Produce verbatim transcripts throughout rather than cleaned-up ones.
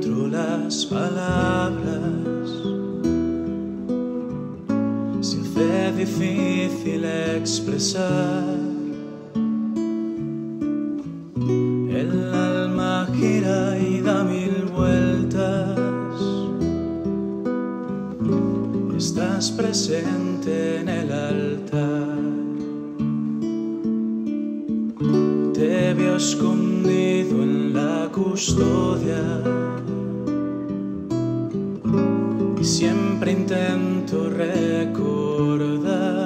encuentro las palabras, se hace difícil expresar. El alma gira y da mil vueltas. Estás presente en el altar. Te veo escondido en la custodia y siempre intento recordar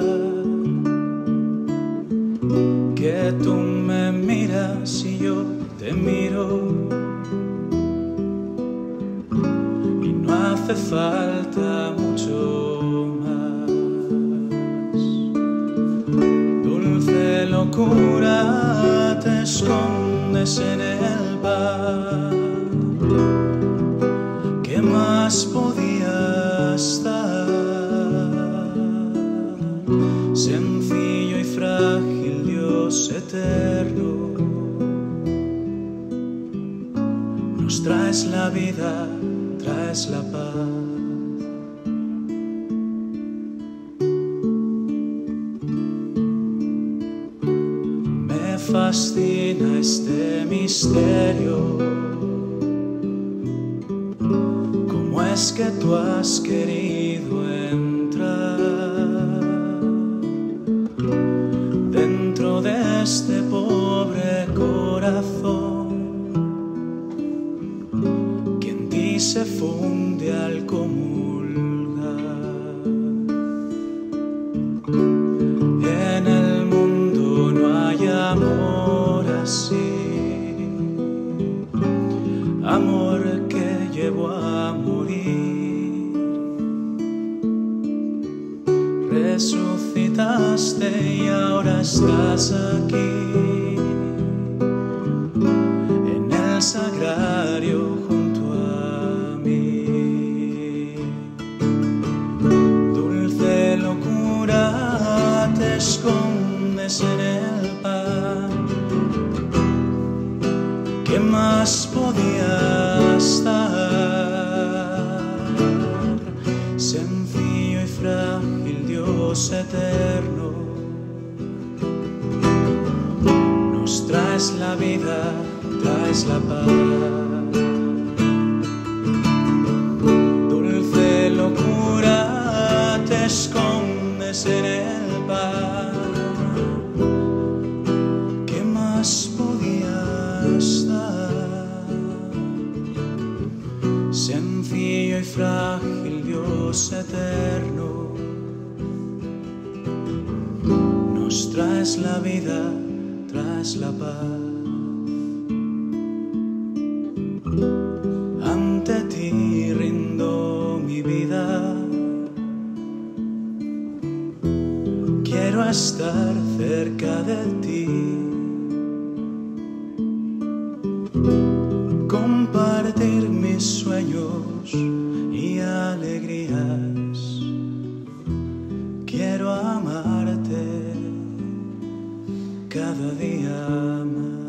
que tú me miras y yo te miro, y no hace falta mucho más. Dulce locura, te escondes en el bar. ¿Qué más podía estar? Sencillo y frágil, Dios eterno, nos traes la vida, traes la paz. Me fascina este misterio. ¿Cómo es que tú has querido entrar dentro de este pobre corazón que en ti se funde al comulgar? En el mundo no hay amor así, amor que llevó a morir. Resucitaste y ahora estás aquí, en el sagrario junto a mí. Dulce locura, te escondes en el pan. ¿Qué más podía estar? Sencillo y frágil, Dios eterno, nos traes la vida, traes la paz. Dulce locura, te escondes en el bar. ¿Qué más podía estar? Sencillo y frágil, Dios eterno, nos traes la vida, traes la paz. Ante ti rindo mi vida, quiero estar cerca de ti, compartir mis sueños y alegrías. Quiero amarte cada día más.